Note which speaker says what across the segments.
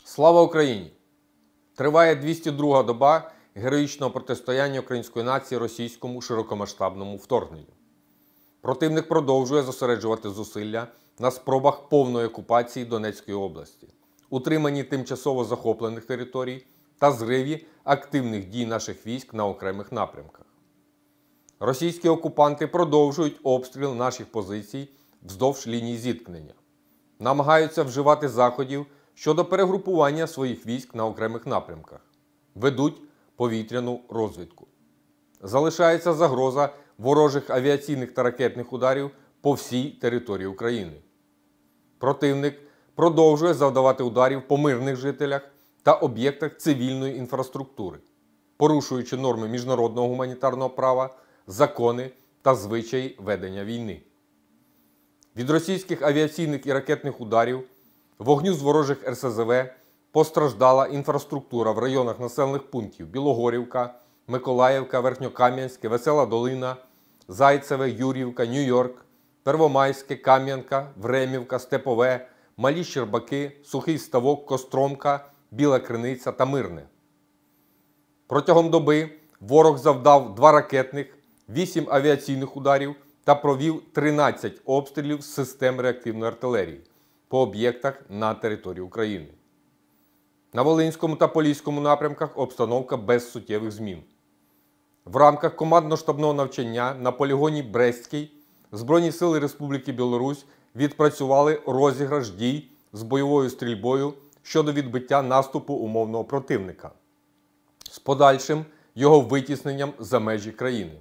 Speaker 1: Слава Україні! Триває 202-га доба героїчного протистояння української нації російському широкомасштабному вторгненню. Противник продовжує зосереджувати зусилля на спробах повної окупації Донецької області, утриманні тимчасово захоплених територій та зриві активних дій наших військ на окремих напрямках. Російські окупанти продовжують обстріл наших позицій вздовж лінії зіткнення, намагаються вживати заходів щодо перегрупування своїх військ на окремих напрямках, ведуть повітряну розвідку. Залишається загроза ворожих авіаційних та ракетних ударів по всій території України. Противник продовжує завдавати ударів по мирних жителях та об'єктах цивільної інфраструктури, порушуючи норми міжнародного гуманітарного права, закони та звичаї ведення війни. Від російських авіаційних і ракетних ударів, вогню з ворожих РСЗВ постраждала інфраструктура в районах населених пунктів Білогорівка, Миколаївка, Верхньокам'янське, Весела Долина, Зайцеве, Юр'ївка, Нью-Йорк, Первомайське, Кам'янка, Времівка, Степове, Малі Щербаки, Сухий Ставок, Костромка, Біла Криниця та Мирне. Протягом доби ворог завдав 2 ракетних, 8 авіаційних ударів та провів 13 обстрілів з систем реактивної артилерії по об'єктах на території України. На Волинському та Поліському напрямках обстановка без суттєвих змін. В рамках командно-штабного навчання на полігоні Брестський Збройні сили Республіки Білорусь відпрацювали розіграш дій з бойовою стрільбою щодо відбиття наступу умовного противника з подальшим його витісненням за межі країни.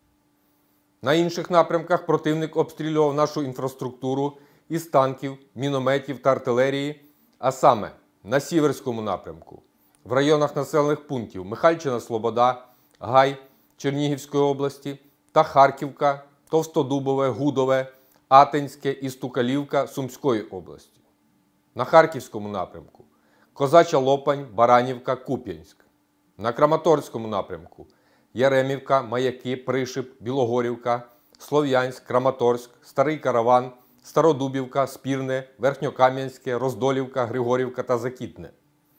Speaker 1: На інших напрямках противник обстрілював нашу інфраструктуру із танків, мінометів та артилерії, а саме на Сіверському напрямку, в районах населених пунктів Михайльчина-Слобода, Гай Чернігівської області та Харківка, Товстодубове, Гудове, Атинське і Стукалівка Сумської області. На Харківському напрямку Козача Лопань, Баранівка, Куп'янськ. На Краматорському напрямку Яремівка, Маяки, Пришип, Білогорівка, Слов'янськ, Краматорськ, Старий Караван, Стародубівка, Спірне, Верхньокам'янське, Роздолівка, Григорівка та Закітне.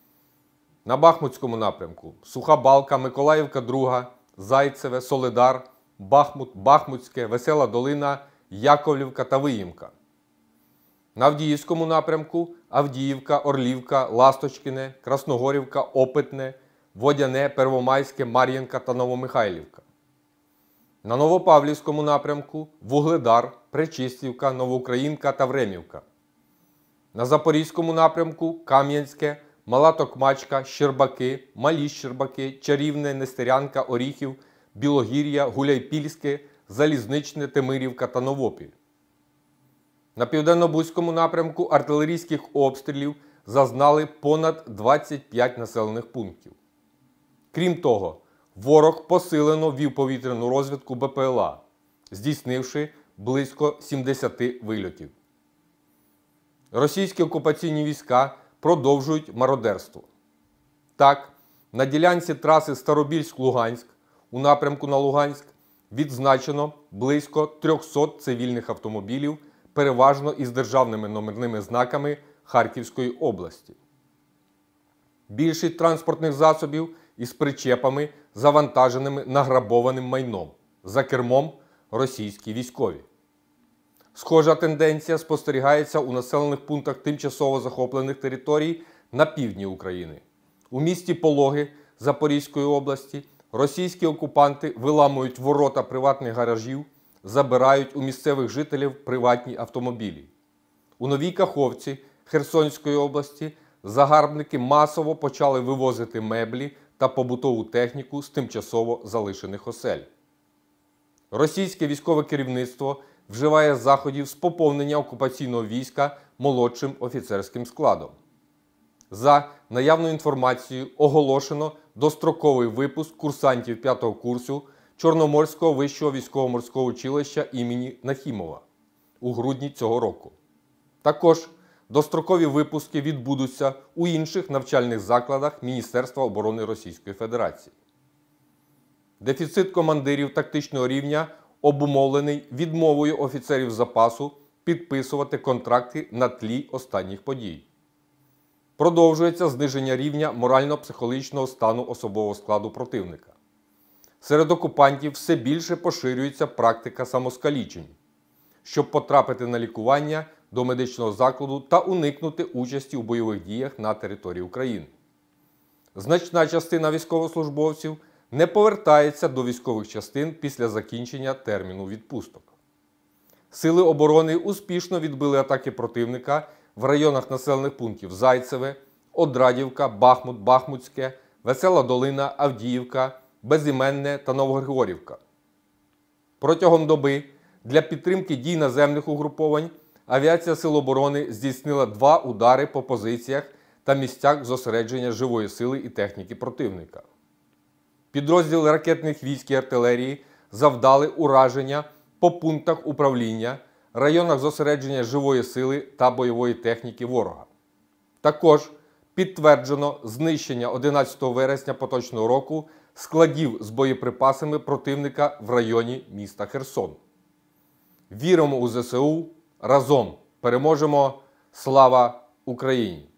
Speaker 1: На Бахмутському напрямку Суха Балка, Миколаївка, Друга, Зайцеве, Солидар, Бахмут, Бахмутське, Весела Долина, Яковлівка та Виїмка. На Авдіївському напрямку Авдіївка, Орлівка, Ласточкине, Красногорівка, Опитне, Водяне, Первомайське, Мар'їнка та Новомихайлівка. На Новопавлівському напрямку Вугледар, Пречистівка, Новоукраїнка та Времівка. На Запорізькому напрямку Кам'янське, Мала Токмачка, Щербаки, Малі Щербаки, Чарівне, Нестерянка, Оріхів, Білогір'я, Гуляйпільське, Залізничне, Темирівка та Новопіль. На Південно-Бузькому напрямку артилерійських обстрілів зазнали понад 25 населених пунктів. Крім того, ворог посилено вів повітряну розвідку БПЛА, здійснивши близько 70 вильотів. Російські окупаційні війська продовжують мародерство. Так, на ділянці траси Старобільськ-Луганськ у напрямку на Луганськ відзначено близько 300 цивільних автомобілів, переважно із державними номерними знаками Харківської області. Більшість транспортних засобів із причепами, завантаженими награбованим майном, за кермом російські військові. Схожа тенденція спостерігається у населених пунктах тимчасово захоплених територій на півдні України. У місті Пологи Запорізької області російські окупанти виламують ворота приватних гаражів, забирають у місцевих жителів приватні автомобілі. У Новій Каховці Херсонської області загарбники масово почали вивозити меблі та побутову техніку з тимчасово залишених осель. Російське військове керівництво вживає заходів з поповнення окупаційного війська молодшим офіцерським складом. За наявною інформацією оголошено достроковий випуск курсантів 5-го курсу Чорноморського вищого військово-морського училища імені Нахімова у грудні цього року. Також дострокові випуски відбудуться у інших навчальних закладах Міністерства оборони Російської Федерації. Дефіцит командирів тактичного рівня обумовлений відмовою офіцерів запасу підписувати контракти на тлі останніх подій. Продовжується зниження рівня морально-психологічного стану особового складу противника. Серед окупантів все більше поширюється практика самоскалічень, щоб потрапити на лікування до медичного закладу та уникнути участі у бойових діях на території України. Значна частина військовослужбовців не повертається до військових частин після закінчення терміну відпусток. Сили оборони успішно відбили атаки противника в районах населених пунктів Зайцеве, Одрадівка, Бахмут, Бахмутське, Весела Долина, Авдіївка, Безіменне та Новогригорівка. Протягом доби для підтримки дій наземних угруповань авіація Сил оборони здійснила 2 удари по позиціях та місцях зосередження живої сили і техніки противника. Підрозділи ракетних військ і артилерії завдали ураження по пунктах управління, районах зосередження живої сили та бойової техніки ворога. Також підтверджено знищення 11 вересня поточного року складів з боєприпасами противника в районі міста Херсон. Віримо у ЗСУ, разом переможемо! Слава Україні!